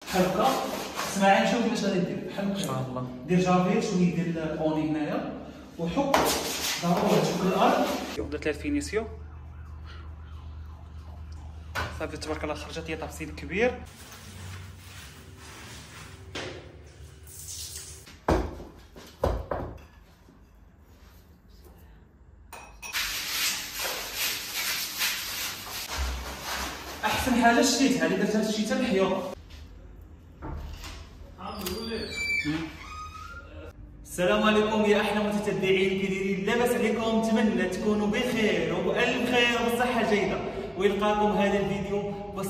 بحال هكا. اسمعي نشوف كيفاش غادي دير بحال هكا ان شاء الله. دير جافيل شويه ديال الاوني هنايا وحك ضروري تشوف الارض. درت لها الفينيسيو صافي تبارك الله خرجت هي تفصيل كبير. احسن حاجه شريتها اللي درتها شريتها الحيوط. السلام عليكم يا احلى متتبعين، كي دايرين؟ لاباس عليكم؟ نتمنى تكونوا بخير وبالف خير وبصحه جيده، ويلقاكم هذا الفيديو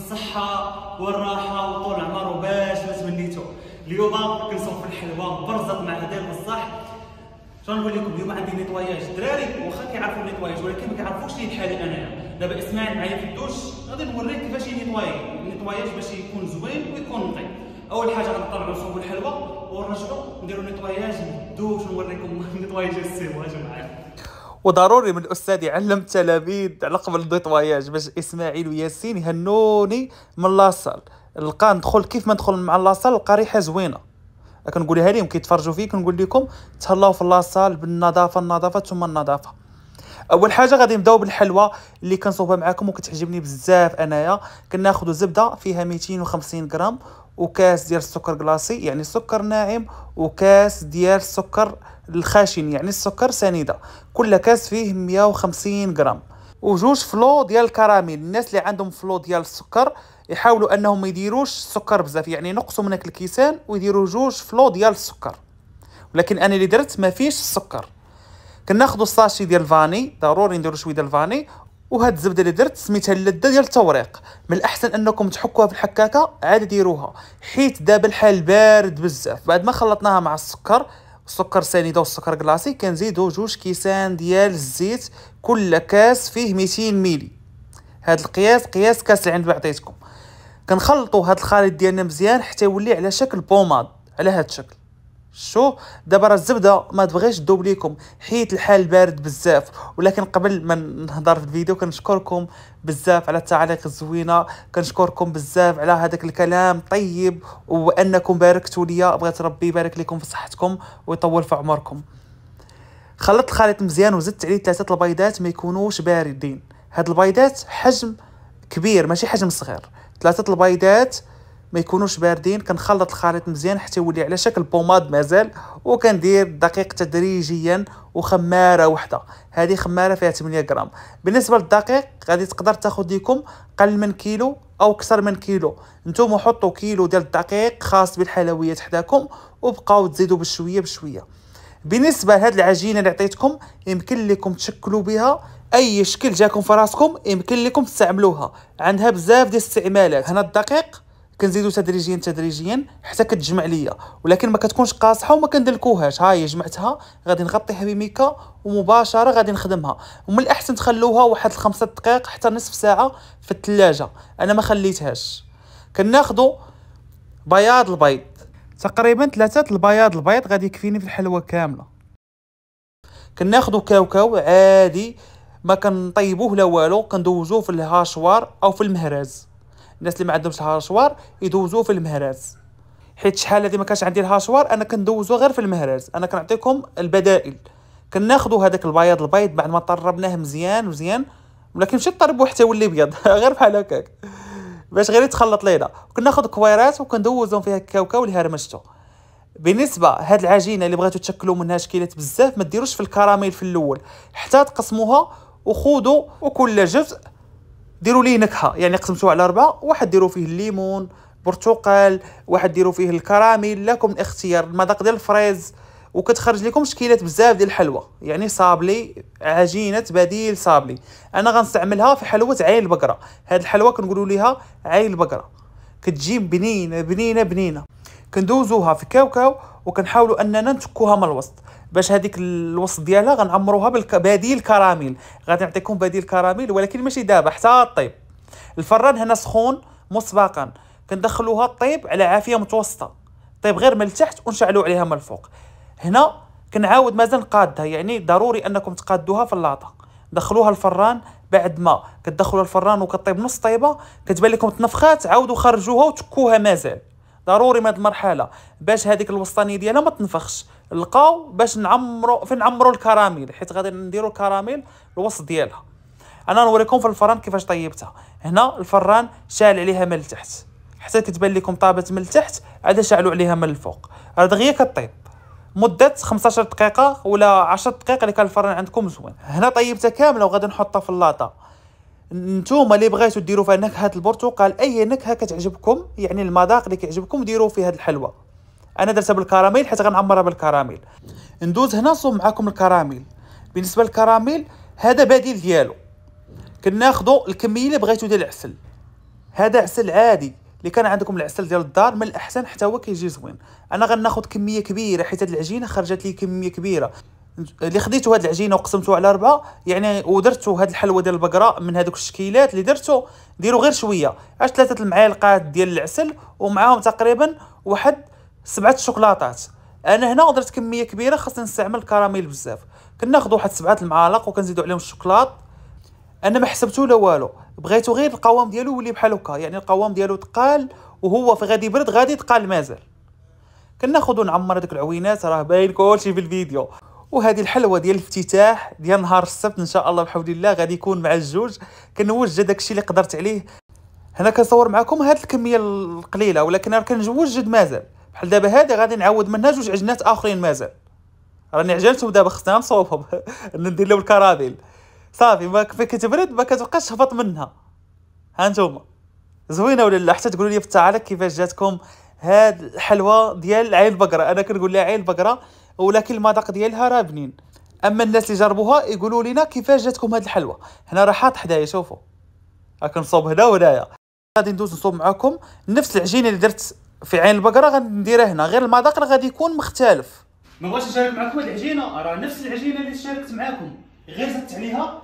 بالصحه والراحه وطول العمر وباش ما تمنيتوا. اليوم كنصوب في الحلوه برزق مع هذا بصح. شنو نقول لكم؟ اليوم عندي نيطواياج. الدراري واخا كيعرفوا النيطواياج ولكن ما كيعرفوش لي بحالي انايا. دابا اسمعني معايا في الدوش، غادي نوريك كيفاش النيطواياج باش يكون زوين ويكون نظيف. اول حاجه غنطلعوا نصوبوا الحلوه ونرجعوا نديروا نيطواياج للدوش ونوريكم النيطواياج السيمو. اجوا معايا. وضروري من الاستاذ يعلم التلاميذ على قبل النيطواياج باش اسماعيل وياسين يهنوني من لاصال. لقى ندخل كيف ما ندخل مع لاصال لقى ريحه زوينه، كنقولها لهم كيتفرجوا فيه كنقول لكم تهلاو في لاصال بالنظافه، النظافه ثم النظافه. اول حاجه غادي نبداو بالحلوه اللي كنصوبها معكم وكتعجبني بزاف انايا. كناخذوا زبده فيها 250 غرام وكاس ديال السكر كلاصي يعني السكر ناعم، وكاس ديال السكر الخاشن يعني السكر سنيده، كل كاس فيه 150 غرام، وجوج فلو ديال الكراميل. الناس اللي عندهم فلو ديال السكر يحاولوا انهم ما يديروش السكر بزاف، يعني ينقصوا من هاك الكيسان ويديروا جوج فلو ديال السكر، ولكن انا اللي درت ما فيش السكر. كناخذوا الساشي ديال الفاني، ضروري نديروا شويه ديال الفاني. وهاد الزبده اللي درت سميتها اللذه ديال التوريق. من الاحسن انكم تحكوها في الحكاكه عاد ديروها، حيت دابا الحال بارد بزاف. بعد ما خلطناها مع السكر سنيده والسكر كلاصي كنزيدوا جوج كيسان ديال الزيت، كل كاس فيه 200 ميلي. هاد القياس قياس كاس اللي عند ما عطيتكم. كنخلطوا هاد الخليط ديالنا مزيان حتى يولي على شكل بوماد، على هاد الشكل. شو دابا راه الزبده ما تبغيش تذوب ليكم حيت الحال بارد بزاف. ولكن قبل ما نهضر في الفيديو كنشكركم بزاف على التعاليق الزوينه، كنشكركم بزاف على هذاك الكلام طيب وانكم باركتوا لي. بغيت ربي يبارك لكم في صحتكم ويطول في عمركم. خلطت الخليط مزيان وزدت عليه 3 البيضات ما يكونوش باردين. هاد البيضات حجم كبير ماشي حجم صغير، 3 البيضات ما يكونوش باردين. كنخلط الخليط مزيان حتى يولي على شكل بوماد مازال، وكندير الدقيق تدريجيا وخماره واحده. هذه خماره فيها 8 غرام. بالنسبه للدقيق غادي تقدر تاخذ لكم قل من كيلو او اكثر من كيلو. نتوما حطوا كيلو ديال الدقيق خاص بالحلويات حداكم وبقاو تزيدوا بشويه بشويه. بالنسبه لهاد العجينه اللي عطيتكم يمكن لكم تشكلوا بها اي شكل جاكم في راسكم، يمكن لكم تستعملوها، عندها بزاف ديال الاستعمالات. هنا الدقيق كنزيدو تدريجيا حتى كتجمع ليا، ولكن ما كتكونش قاصحه وما كندلكوهاش. ها هي جمعتها، غادي نغطيها بميكا ومباشره غادي نخدمها. ومن الاحسن تخلوها واحد 5 دقائق حتى نصف ساعه في الثلاجه، انا ما خليتهاش. كناخذوا بياض البيض تقريبا 3 البياض البيض غادي يكفيني في الحلوه كامله. كناخذوا كاوكاو عادي ما كنطيبوه لا والو، كندوزوه في الهاشوار او في المهراز. الناس اللي ما عندهمش الهاشوار يدوزوه في المهراز، حيت شحال هذه ما كانش عندي الهاشوار انا كندوزو غير في المهراز. انا كنعطيكم البدائل. كناخذوا هذاك البياض البيض بعد ما طربناه مزيان، ولكن ماشي طربوه حتى يولي ابيض غير بحال هكاك باش غير يتخلط لينا. وكناخذ كويرات وكندوزهم فيها الكاوكاو اللي هرمشته. بالنسبه هاد العجينه اللي بغيتو تشكلوا منها شكيلات بزاف ما ديروش في الكراميل في الاول حتى تقسموها، وخذوا وكل جزء ديروا ليه نكهه، يعني قسمتوه على 4، واحد ديروا فيه الليمون، برتقال، واحد ديروا فيه الكراميل، لكم الاختيار. المذاق ديال الفريز، وكتخرج لكم شكيلات بزاف ديال الحلوى، يعني صابلي، عجينه بديل صابلي. انا غنستعملها في حلوه عين البقره. هاد الحلوه كنقولوا ليها عين البقره، كتجي بنينه. كندوزوها في كاوكاو وكنحاولوا اننا نتكوها من الوسط باش هذيك الوسط ديالها غنعمروها بالبديل كراميل. غادي نعطيكم بديل كراميل ولكن ماشي دابا حتى طيب. الفران هنا سخون مسبقا، كندخلوها طيب على عافيه متوسطه، طيب غير من التحت ونشعلوا عليها من الفوق. هنا كنعاود مازال قادها، يعني ضروري انكم تقادوها في اللاطه. دخلوها الفران، بعد ما كتدخلوا الفران وكطيب نص طيبه كتبان لكم تنفخات، عاودوا خرجوها وتكوها مازال. ضروري من هذه المرحله باش هذيك الوسطانيه ديالها ما تنفخش، نلقاو باش نعمروا الكراميل، حيت غادي نديروا الكراميل الوسط ديالها. انا نوريكم في الفران كيفاش طيبتها. هنا الفران شاعل عليها من التحت حتى كتبان لكم طابت من التحت، عاد شعلوا عليها من الفوق، راه دغيا كطيب مده 15 دقيقه ولا 10 دقائق اللي كان الفران عندكم زوين. هنا طيبتها كامله وغادي نحطها في اللاطه. نتوما اللي بغيتوا ديروا فيها نكهه البرتقال، اي نكهه كتعجبكم، يعني المذاق اللي كيعجبكم ديروا في هذه الحلوه. انا درتها بالكراميل حيت غنعمرها بالكراميل. ندوز هنا نصوب معكم الكراميل. بالنسبه للكراميل هذا بديل ديالو، كناخذوا الكميه اللي بغيتوا ديال العسل. هذا عسل عادي، اللي كان عندكم العسل ديال الدار من الاحسن حتى هو كيجي زوين. انا غناخذ كميه كبيره حيت هذه العجينه خرجت لي كميه كبيره. اللي خديتو هذه العجينه وقسمتوها على 4 يعني، ودرتو هذه الحلوه ديال البقره من هذوك الشكيلات اللي درتو، ديروا غير شويه، 3 المعالق ديال العسل ومعاهم تقريبا واحد 7 شوكولاتات. انا هنا درت كميه كبيره خاصني نستعمل الكراميل بزاف، كناخذ واحد 7 المعالق وكنزيدوا عليهم الشوكولات. انا ما حسبتو لا والو، بغيتو غير القوام ديالو يولي بحال هكا، يعني القوام ديالو ثقال وهو في غادي يبرد غادي ثقال مازال. كناخذ نعمر هذوك العوينات، راه باين كلشي في الفيديو. وهذه الحلوه ديال الافتتاح ديال نهار السبت ان شاء الله بحول الله غادي يكون مع الجوج. كنوجد داكشي اللي قدرت عليه. هنا كنصور معكم هذه الكميه القليله، ولكن راه كنوجد مازال. بحال دابا هذه غادي نعوض منها 2 عجنات اخرين مازال، راني عجلتهم دابا خصني نصوبهم ندير لهم الكراميل صافي. ما كتبرد ما كتبقاش تهبط منها. ها انتم زوينه ولا لا؟ حتى تقولوا لي في التعاليق كيفاش جاتكم هاد الحلوه ديال عين البقره. انا كنقول لها عين البقره، ولكن المذاق ديالها راه بنين. اما الناس اللي جربوها يقولوا لنا كيفاش جاتكم هاد الحلوه. هنا راه حاط حدايا، شوفوا راك نصوب هنا وهنايا. غادي ندوز نصوب معكم نفس العجينه اللي درت في عين البقره غادي نديرها هنا، غير المذاق غادي يكون مختلف. ما بغيتش نشارك معكم هاد العجينه، راه نفس العجينه اللي شاركت معكم، غير زدت عليها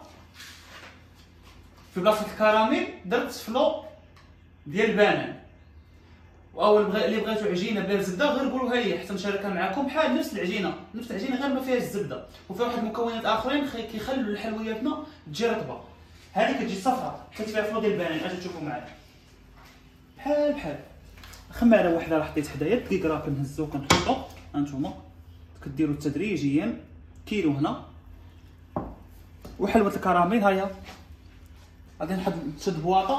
في بلاصه الكراميل درت فلو ديال البنان. اللي بغيتو عجينه بلا زبده غير قولوها لي حتى نشاركها معكم. بحال نفس العجينه غير ما فيهاش الزبده، وفيها واحد المكونات اخرين كيخلوا الحلوياتنا تجي رطبه. هذه كتجي صفراء كتبيع فلو ديال البنان. اجي تشوفوا معايا بحال خماره واحده راه حطيت حدايا دقيق، راه كنهزو كنحطو. هانتوما كديروا تدريجيا كيلو هنا. وحلوه الكراميل ها هي، غادي نشد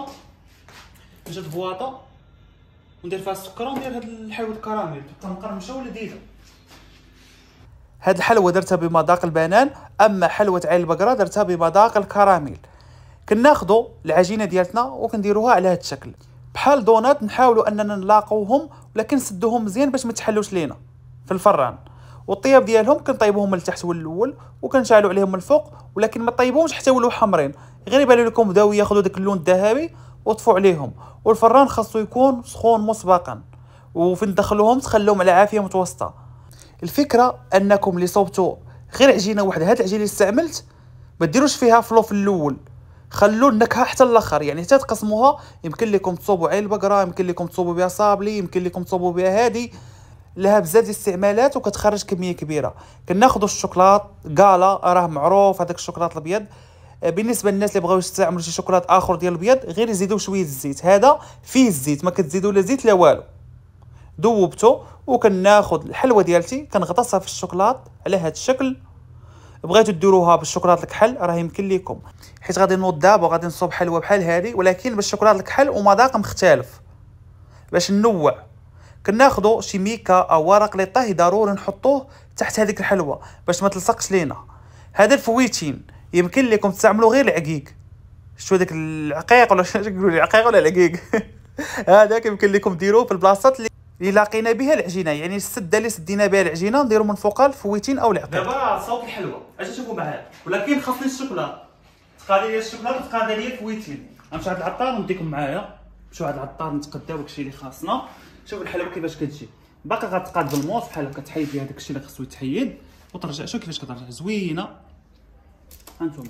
بواطه وندير فيها السكر وندير هاد حلوه الكراميل تبقى مقرمشه ولذيذه. هاد الحلوه درتها بمذاق البنان، اما حلوه عين البقره درتها بمذاق الكراميل. كناخذوا العجينه ديالتنا وكنديروها على هاد الشكل بحال دونات، نحاولوا اننا نلاقوهم ولكن نسدوهم مزيان باش ما يتحلوش لينا في الفران. والطياب ديالهم كنطيبوهم من التحت والاول وكنشعلوا عليهم من الفوق، ولكن ما طيبوهمش حتى يولوا حمرين، غير يبان لكم بداو ياخذوا داك اللون الذهبي وطفوا عليهم. والفران خاصو يكون سخون مسبقا، وفين تدخلوهم تخلوهم على عافيه متوسطه. الفكره انكم اللي صوبتوا غير عجينه واحده، هاد العجينه اللي استعملت ما ديروش فيها فلو في الاول، خلوا النكهه حتى الاخر، يعني حتى تقسموها. يمكن لكم تصوبوا عين البقره، يمكن لكم تصوبوا بها صابلي، يمكن لكم تصوبوا بها هادي، لها بزاف ديال الاستعمالات وكتخرج كميه كبيره. كناخذوا الشوكولات كالا، راه معروف هذاك الشوكولات الابيض. بالنسبه للناس اللي بغاو يستعملوا شي شوكولات اخر ديال الابيض غير يزيدوا شويه الزيت. هذا فيه الزيت، ما كتزيدوا لا زيت لا والو. ذوبته وكناخذ الحلوه ديالتي كنغطسها في الشوكولات على هذا الشكل. بغيتوا ديروها بالشوكولات الكحل راه يمكن لكم، حيت غادي نوض دابا وغادي نصوب حلوه بحال هذه ولكن بالشوكولات الكحل ومذاق مختلف باش ننوع. كناخذوا شي ميكا او ورق لي طهي ضروري نحطوه تحت هذيك الحلوه باش ما تلصقش لينا. هذا الفويتين يمكن لكم تستعملوا غير العقيق، شتو داك العقيق ولا نقولوا العقيق ولا العقيق هذاك يمكن لكم ديروه في البلاصات اللي لاقينا بها العجينه، يعني السده اللي سدينا بها العجينه نديروا من فوقها الفويتين او العقيق. دابا صوت الحلوه اجي شوفوا معايا، ولكن خاصني الشوكولا. تقادي لي الشوكولا وتقادي لي الفويتين. غنمشي عند العطار ونديكم معايا، نمشيو عند العطار نتقداو داكشي اللي خاصنا. شوفوا الحلوه كيفاش كتجي، باقي غتقاد بالموس بحال هكا، تحيد فيها داكشي اللي خصو يتحيد وترجع. شوف كيفاش كترجع زوينه. هانتوما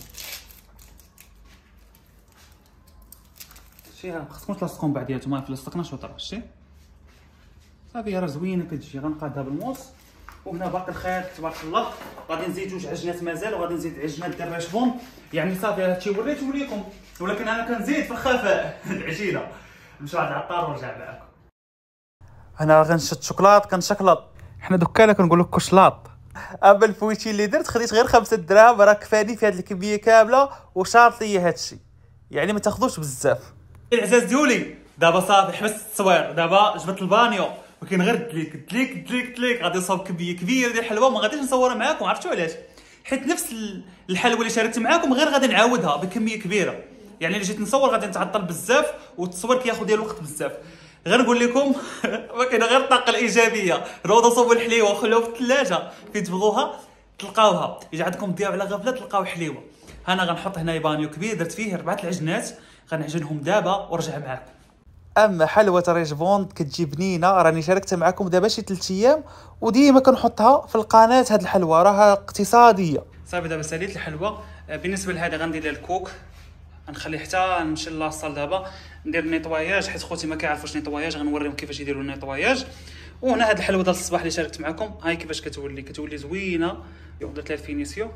شتي، خصكم تلصقوا بعضياتهم، ما لصقناش وطرا شتي صافي راه زوينه كتجي. غنقادها بالموس. وهنا باقي الخيط تبارك الله. غادي نزيد 2 عجينات مازال، وغادي نزيد عجينه ديال الريشفون. يعني صافي هادشي وريته لكم، ولكن انا كنزيد في الخفاء العجينه. نمشيو عند العطار ونرجع معاكم. انا غنشد شوكولات كنشكلط، حنا دكانه كنقول لك كشلاط. اما الفويتشي اللي درت خديت غير 5 دراهم، راه كفاني في هذه الكميه كامله وشارط لي هادشي، يعني ما تاخذوش بزاف. العزاز ديولي دابا صافي حبست التصوير، دابا جبت البانيو وكاين غير دليك غادي نصاوب كميه كبيره ديال الحلوى. ما غاديش نصورها معاكم، عرفتوا علاش؟ حيت نفس الحلوى اللي شاركت معاكم غير غادي نعاودها بكميه كبيره، يعني اللي جيت نصور غادي نتعطل بزاف والتصوير كياخذ ديال الوقت بزاف. غير نقول لكم ما كاين غير الطاقه الايجابيه. روضوا صوبوا الحليوه وخلوها في الثلاجه، فين تبغوها تلقاوها. يجي عندكم ضياف على غفله تلقاو حليوه. انا غنحط هنا بانيو كبير درت فيه 4 العجنات، غنعجنهم دابا ورجع معاكم. اما حلوه ريجفوند كتجي بنينه، راني شاركتها معكم دابا شي 3 ايام وديما كنحطها في القناه. هاد الحلوه راها اقتصاديه. صافي دابا ساليت الحلوى. بالنسبه لهذا غندير لها الكوك، غنخليه حتى نمشي لاصال. دابا ندير النيطواياج حيت خوتي ما كيعرفوش نيطواياج، غنوريهم كيفاش يديروا النيطواياج. وهنا هاد الحلوه ديال الصباح اللي شاركت معكم هاي كيفاش كتولي زوينه. درت لها الفينيسيو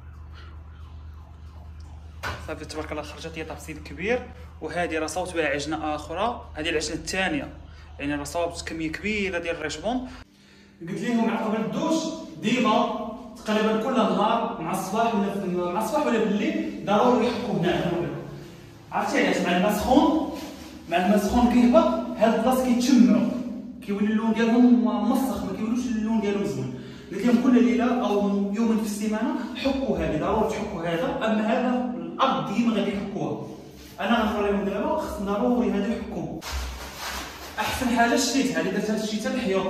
صافي تبارك الله، خرجت لي طابسيل كبير. وهذه راه صوبت بها عجنه اخرى، هذه العجنه الثانيه، يعني راه صوبت كميه كبيره ديال الريشبون. قلت لهم على قبل الدوش ديما تقريبا كل نهار مع الصباح ولا بالليل ضروري يحكوا هنا. عرفتي علاش؟ مع الماء سخون كيهبط هاد البلاصه كيتشمعوا، كيولي اللون ديالهم مسخ، ما كيولوش اللون ديالهم زوين. قلت لهم كل ليله او يوم في السيمانه حكوا هذه، ضروري تحكوا هذا. اما هذا الارض ديما غادي يحكوها. انا غنوريهم دابا خص ضروري هذا يحكوا. احسن حاجه شريتها اللي درتها الشتاء الحيوط.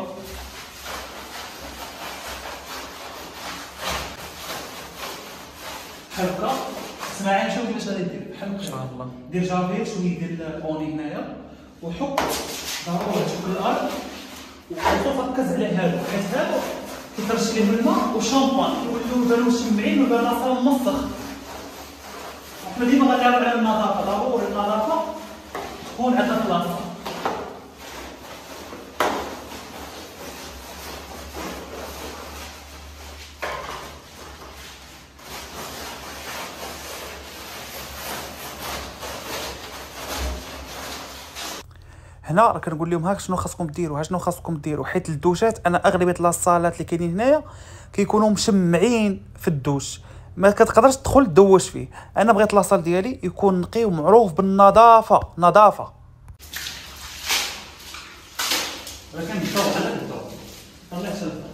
بحال هكا اسمعي نشوف كيفاش غادي دير. بحال هكا ان شاء الله دير جافير شويه ديال الاوني هنايا وحك ضروري تحك الارض وفكز على هادو، حيت هادو كيترش ليه الماء وشامبان يوليو بانو مشمعين وبانو صافي مسخ. وحنا ديما غنلعبو على النظافه، ضروري النظافه تكون عندنا بلاصه. هنا راه كنقول لهم هاك شنو خاصكم ديروا، ها شنو خاصكم ديروا. حيت الدوشات انا اغلبيه لاصالات اللي كاينين هنايا كيكونوا مشمعين في الدوش، ما كتقدرش تدخل تدوش فيه. انا بغيت لاصال ديالي يكون نقي ومعروف بالنظافه. نظافه ولكن الضوء على الضوء طلعت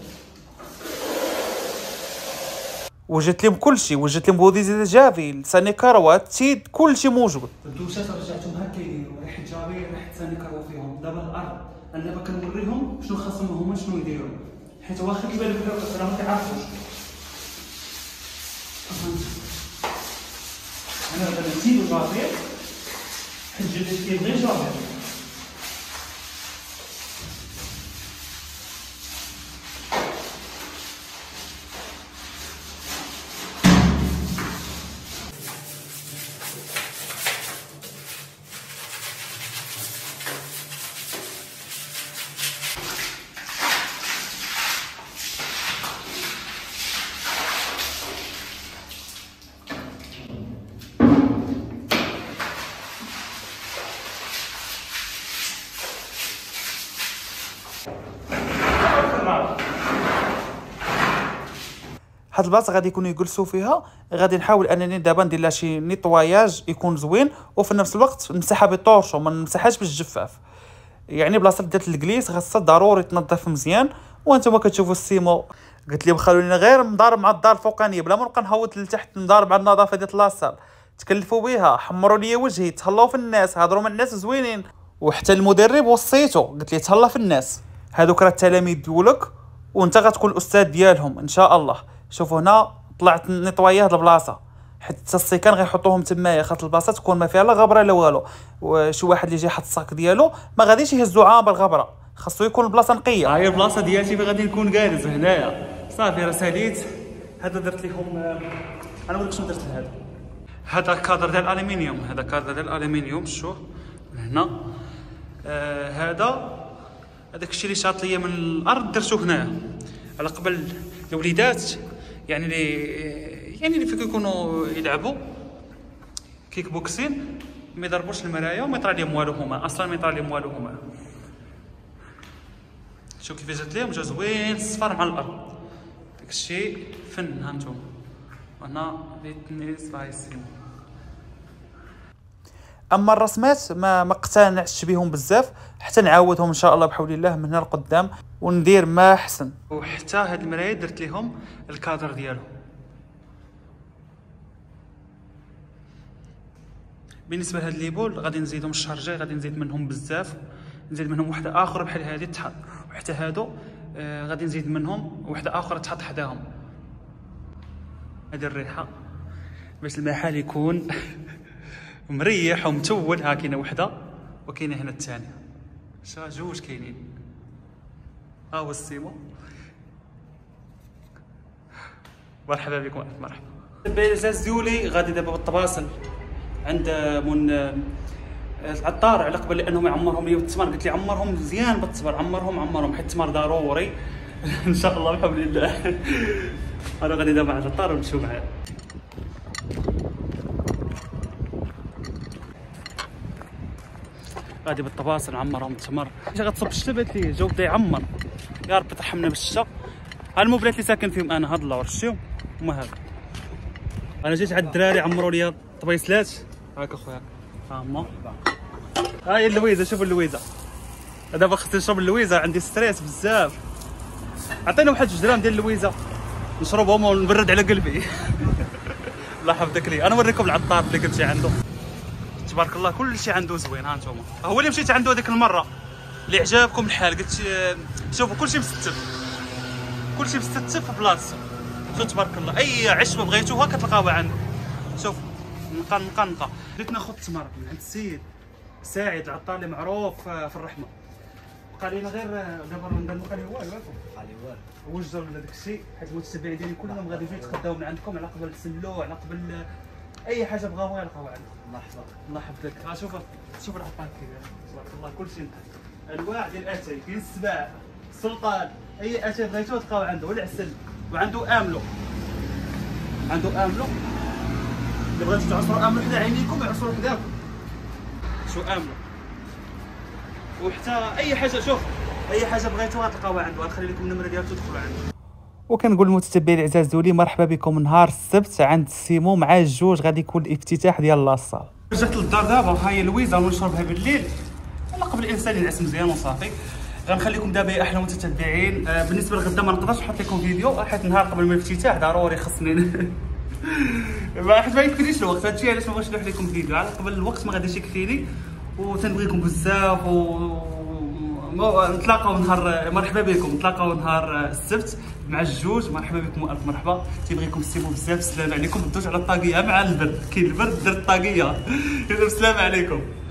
وجدت لهم كلشي، وجدت لهم بوديزي جافي، لساني كروات، تيد، كلشي موجود. الدوشات رجعتهم هكا يديروا ريحه جافي ريحه ثاني كروا فيهم. دابا الارض انا دابا كنوريهم شنو خاصهم هما شنو يديروا، حيت واخا كيبان لك راه ما كيعرفوش. انا دابا نزيدو جافي حيت جبت كيبغي جافي. هاد البلاصه غادي يكونوا يجلسوا فيها، غادي نحاول انني دابا ندير لها شي نيطواياج يكون زوين، وفي نفس الوقت نمسحها بالطورشو، ما نمسحهاش بالجفاف. يعني بلاصه ديال الجليس خاصها ضروري تنظف مزيان. وانتم كتشوفوا السيمو قلت لهم خلوني غير نضارب مع الدار الفوقانيه بلا ما نبقى نهوت لتحت، نضارب على النظافه ديال لاصال. تكلفوا بها، حمروا لي وجهي، تهلاو في الناس، هضروا مع الناس زوينين. وحتى المدرب وصيته قلت لي تهلا في الناس، هذوك راه التلاميذ ديالك وانت غتكون الاستاذ ديالهم ان شاء الله. شوفوا هنا طلعت نيطوايا هاد البلاصه، حيت السيكان غيحطوهم تمايا، خاطر البلاصه تكون ما فيها لا غبره لا والو. وشي واحد اللي يجي يحط الصاك ديالو ما غاديش يهزو عام بالغبره، خاصو يكون البلاصه نقيه. هاي البلاصه ديالتي فين غادي نكون جالس هنايا. صافي راه ساليت. هذا درت لهم انا نقول لك شنو درت لهذا. هذا كادر ديال الالومنيوم، هذا كادر ديال الالومنيوم. شوف من هنا هذا هذاك الشيء اللي شاط ليا من الارض درتو هنايا على قبل الوليدات، يعني اللي فيك يكونوا يلعبوا كيك بوكسين ما يضربوش المرايا وما يطرى لهم والو هما، اصلا ما يطرى لهم والو هما. شوف كيفاش جات لهم، جا زوين الصفر مع الارض. داكشي فن. ها نتوما هنا فيتنيس فايسين. اما الرسمات ما اقتنعتش بهم بزاف، حتى نعاودهم ان شاء الله بحول الله من هنا لقدام وندير ما احسن. وحتى هاد المرايه درت لهم الكادر ديالهم. بالنسبه لهاد ليبول غادي نزيدهم الشهر الجاي، غادي نزيد منهم بزاف، نزيد منهم وحده اخر بحال هذه تحط، وحتى هادو غادي نزيد منهم وحده اخرى تحط حداهم. هذه الريحه باش المحل يكون مريح ومتول. ها كاينه وحده وكاينه هنا الثانيه، جوج كاينين. ها هو السيمو. مرحبا بكم. مرحبا. العزاز ديولي غادي دابا بالتواصل عند من العطار على قبل انهم يعمرهم لي التمر. قلت لي عمرهم مزيان بالتمر، عمرهم حيت التمر ضروري ان شاء الله بحول الله. انا غادي دابا مع العطار ونمشيو معاه. غادي بالتواصل نعمرهم التمر. اش غتصب الشتا بات لي الجو بدا يعمر، يا ربي ترحمنا بالشتا. ها المبلات اللي ساكن فيهم انا، هاد اللور شتيهم هما هاد. انا جيت عند الدراري عمروا لي طبيسلات. هاك اخويا ها هما. ها هي اللويزه، شوفوا اللويزه. دابا خصني نشرب اللويزه، عندي ستريس بزاف. عطينا واحد 2 جرام ديال اللويزه نشربهم ونبرد على قلبي. الله يحفظك لي. انا نوريكم العطار اللي قلت عنده تبارك الله كل شيء عنده زوين. ها انتم هو اللي مشيت عنده هذيك المره اللي عجبكم الحال، قلت شوفوا كل شيء مستتف في بلاصتو. شوف تبارك الله اي عشبه بغيتوها كتلقاوها عنده. شوف نقى بديت ناخذ التمر من عند السيد ساعد العطار اللي معروف في الرحمه. بقى لينا غير دابا رمضان بقى لي والو. بقى لي والو وجدوا ولا داك الشيء، حيت المتتبعين ديالي كلهم غادي يجيو يتغداو من عندكم على قبل تسلو، على قبل اي حاجه بغاوها يلقاوها عندكم. الله يحفظك. ها شوف العطار كيفاش تبارك الله كلشي انواع ديال الاتاي. كاين السباع، السلطان، اي اتاي بغيتوه تلقاو عنده، والعسل. وعنده املو، اللي بغيتو تعصروا املو حدا عينيكم يعصروا حداكم. شو املو. وحتى اي حاجه، شوف اي حاجه بغيتوها تلقاوها عنده. غنخلي لكم النمره ديالو تدخلوا عنده. وكنقول للمتتبعين العزاز ديالي مرحبا بكم نهار السبت عند السيمو مع الجوج. غادي يكون الافتتاح ديال لاصال. رجعت للدار دابا، ها هي لويزه ونشربها بالليل على قبل الانسان ينعس مزيان وصافي. غنخليكم دابا يا احلى متتبعين. بالنسبه لغدا ما نقدرش نحط لكم فيديو حيت نهار قبل ما الافتتاح ضروري خصني حيت ما يكفينيش الوقت. هادشي علاش ما بغيتش نلوح لكم فيديو على قبل الوقت، ما غاديش يكفيني. وتنبغيكم بزاف نتلاقاو نهار مرحبا بكم، نتلاقاو نهار السبت مع الجوج. مرحبا بكم والف مرحبا. تيبغيكم السيمو بزاف. السلام عليكم. دوز على الطاقيه مع البرد، كاين البرد درت الطاقيه. السلام عليكم.